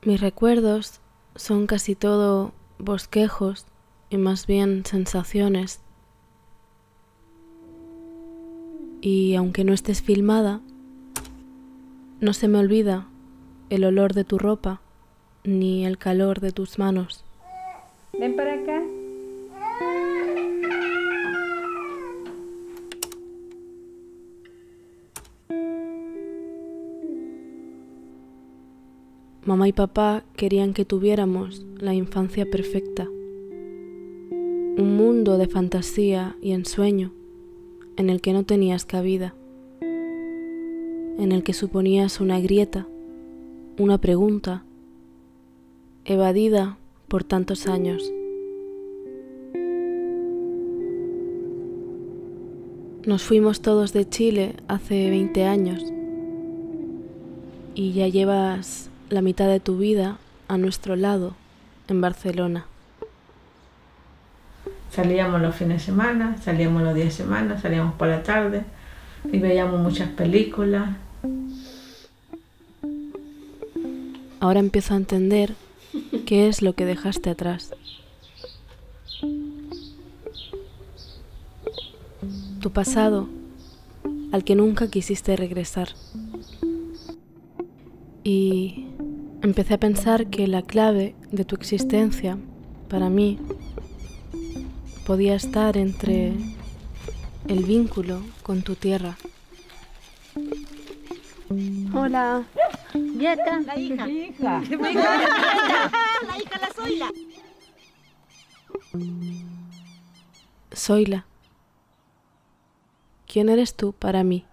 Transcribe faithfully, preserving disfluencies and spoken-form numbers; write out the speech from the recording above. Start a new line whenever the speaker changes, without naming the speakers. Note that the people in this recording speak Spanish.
Mis recuerdos son casi todo bosquejos y más bien sensaciones. Y aunque no estés filmada, no se me olvida el olor de tu ropa ni el calor de tus manos.
Ven para acá.
Mamá y papá querían que tuviéramos la infancia perfecta, un mundo de fantasía y ensueño en el que no tenías cabida, en el que suponías una grieta, una pregunta, evadida por tantos años. Nos fuimos todos de Chile hace veinte años y ya llevas la mitad de tu vida a nuestro lado, en Barcelona.
Salíamos los fines de semana, salíamos los días de semana, salíamos por la tarde y veíamos muchas películas.
Ahora empiezo a entender qué es lo que dejaste atrás. Tu pasado, al que nunca quisiste regresar. Y empecé a pensar que la clave de tu existencia, para mí, podía estar entre el vínculo con tu tierra.
Hola.
Nieta.
La hija. Mi hija.
Mi hija. La hija, la Zoila.
Zoila. ¿Quién eres tú para mí?